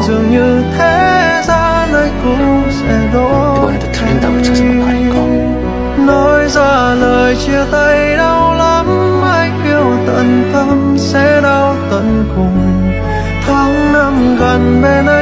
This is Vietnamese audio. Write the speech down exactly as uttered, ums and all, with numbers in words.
dường như thế gian ấy cũng sẽ đổi 이번에도 틀린다고 쳐서만 말인 거. nói ra lời chia tay đau lắm, anh yêu tận tâm sẽ đau tận cùng. Tháng năm gần bên anh